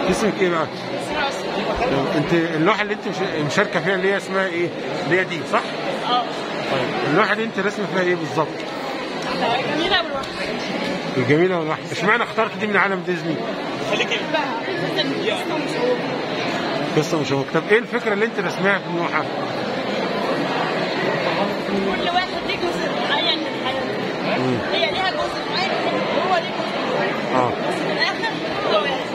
اسمك ايه بقى؟ انت اللوحه اللي انت مشاركه فيها اللي هي اسمها ايه؟ اللي هي دي صح؟ اه. طيب اللوحه دي انت رسمه فيها ايه بالظبط؟ الجميله والوحشه. الجميله والوحشه، اشمعنى اخترت دي من عالم ديزني؟ خليكي بقى قصه مشوقه. طب ايه الفكره اللي انت رسمها في اللوحه؟ كل واحد ليه جزء معين من حياته. هي ليها جزء معين وهو ليه جزء معين. بس في الاخر هو واحد.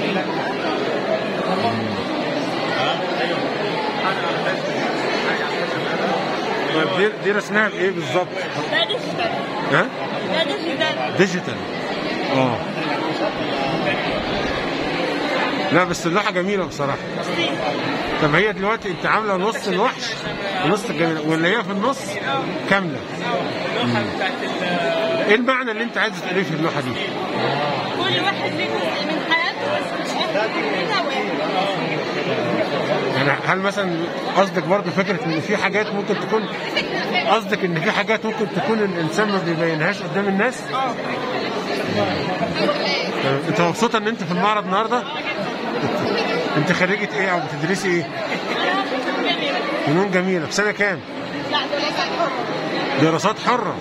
طيب دي رسمها بايه بالظبط؟ ده ديجيتال. ها؟ ده ديجيتال. ديجيتال. لا بس اللوحه جميله بصراحه. طب هي دلوقتي انت عامله نص الوحش ونص الجميله واللي هي في النص كامله. ايه المعنى اللي انت عايز تقوليه في اللوحه دي؟ كل واحد ليه جزء من حياته بس في الاخر كده واحد. يعني هل مثلا قصدك برضه فكره ان في حاجات ممكن تكون قصدك ان في حاجات ممكن تكون الانسان ما بيبينهاش قدام الناس؟ انت مبسوطه ان انت في المعرض النهارده؟ انت خريجه ايه او بتدرسي ايه؟ فنون جميله. في سنه كام؟ لا دراسات حرة. دراسات حره.